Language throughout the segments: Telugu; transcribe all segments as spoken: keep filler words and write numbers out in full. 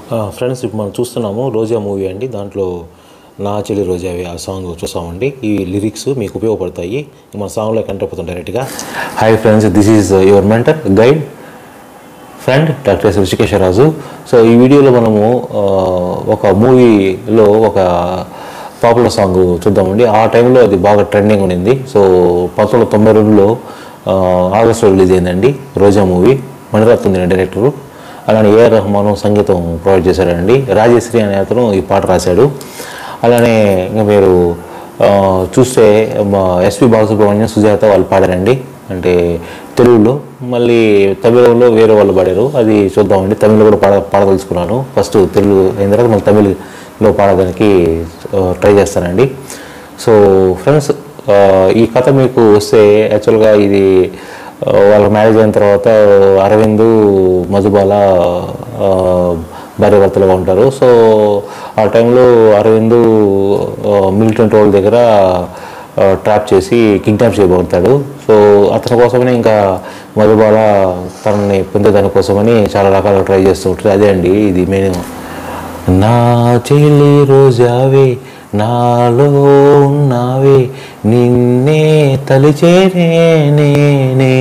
ఫ్రెండ్స్ ఇప్పుడు మనం చూస్తున్నాము రోజా మూవీ అండి. దాంట్లో నా చెల్లి రోజావి ఆ సాంగ్ చూసామండి. ఈ లిరిక్స్ మీకు ఉపయోగపడతాయి. మన సాంగ్లో కంటపోతాం డైరెక్ట్గా. Hi friends, this is your mentor guide friend doctor S Rishikesharaju. So ఈ వీడియోలో మనము ఒక మూవీలో ఒక పాపులర్ సాంగ్ చూద్దామండి. ఆ టైంలో అది బాగా ట్రెండింగ్ ఉండింది. సో పంతొమ్మిది వందల తొంభై రెండులో ఆగస్టులో రిలీజ్ అయిందండి రోజా మూవీ. మణిరత్నం డైరెక్టరు, అలానే ఏఆర్ రెహమాన్ సంగీతం ప్రొవైడ్ చేశాడండి. రాజశ్రీ అనే అతను ఈ పాట రాశాడు. అలానే ఇంకా మీరు చూస్తే ఎస్పి బాలసుబ్రహ్మణ్యం, సుజాత వాళ్ళు పాడారండి. అంటే తెలుగులో, మళ్ళీ తమిళంలో వేరే వాళ్ళు పాడారు. అది చూద్దామండి. తమిళ్లో కూడా పాడ పాడదలుచుకున్నాను. ఫస్ట్ తెలుగు అయిన తర్వాత మళ్ళీ తమిళ్లో పాడడానికి ట్రై చేస్తానండి. సో ఫ్రెండ్స్, ఈ కథ మీకు వస్తే యాక్చువల్గా ఇది వాళ్ళ మ్యారేజ్ అయిన తర్వాత అరవింద్, మధుబాల భార్యాభర్తలుగా ఉంటారు. సో ఆ టైంలో అరవింద్ మిలిటెంట్ వాళ్ళ దగ్గర ట్రాప్ చేసి కిడ్నాప్ చేయబడతాడు. సో అతని కోసమని ఇంకా మధుబాల తనని పొందేదాని కోసమని చాలా రకాలుగా ట్రై చేస్తూ ఉంటుంది. అదే అండి ఇది మెయిన్. నా చెల్లి రోజావే, నాలో ఉన్నావే, నిన్నే తలిచేనే నేనే.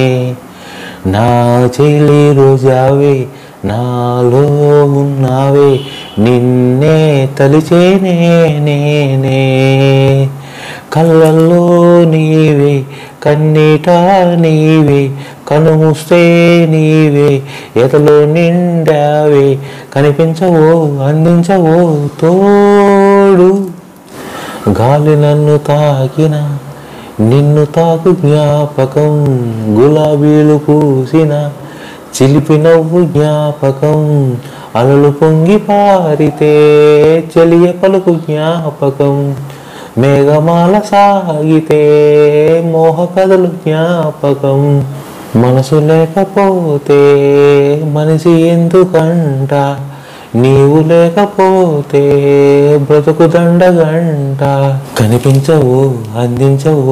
నా చెల్లి రోజావే, నాలో ఉన్నావే, నిన్నే తలిచేనే నేనే. కళ్ళల్లో నీవే, కన్నీట నీవే, కనుమూస్తే నీవే, ఎదలో నిండావే, కనిపించవో అందించవో తోడు. గాలి నన్ను తాకిన నిన్ను తాకు జ్ఞాపకం, గులాబీలు పూసిన చిలిపి నవ్వు జ్ఞాపకం, అలలు పొంగి పారితే చెలియ పలుకు జ్ఞాపకం, మేఘమాల సాగితే మోహ కథలు జ్ఞాపకం. మనసు లేకపోతే మనిషి ఎందుకంట, నీవు లేకపోతే బ్రతుకు దండగంట. కనిపించవు అందించవు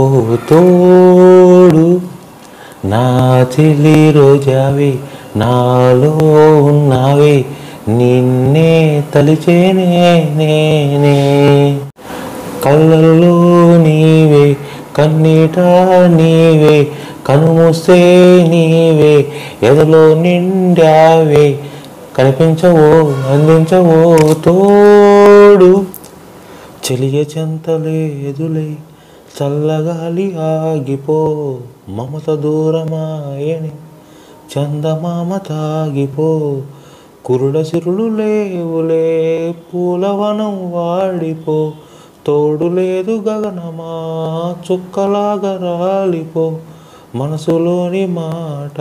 తోడు. నా చెల్లి రోజావి, నాలో ఉన్నావి, నిన్నే తలిచేనే నేనే. కళ్ళల్లో నీవే, కన్నీట నీవే, కనుమూస్తే నీవే, ఎదలో నిండావే, కనిపించవో అందించవో తోడు. చెలియ చెంతలేదులే, చల్లగాలి ఆగిపో, మమత దూరమాయని చందమామ తాగిపో, కురుల సిరులు లేవులే, పూలవనం వాడిపో, తోడు లేదు గగనమా, చుక్కలాగా రాలిపో, మనసులోని మాట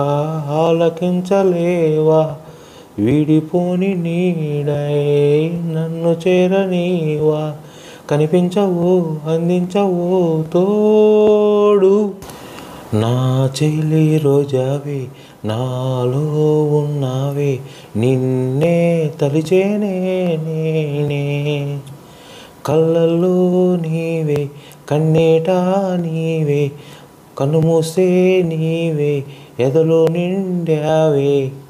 ఆలకించలేవా, వీడిపోని నీడై నన్ను చేరనీవా, కనిపించవో అందించవో తోడు. నా చెల్లి రోజావి, నాలో ఉన్నావే, నిన్నే తలిచేనే నేనే. కళ్ళల్లో నీవే, కన్నీట నీవే, కన్నుమూస్తే నీవే, ఎదలో నిండావే,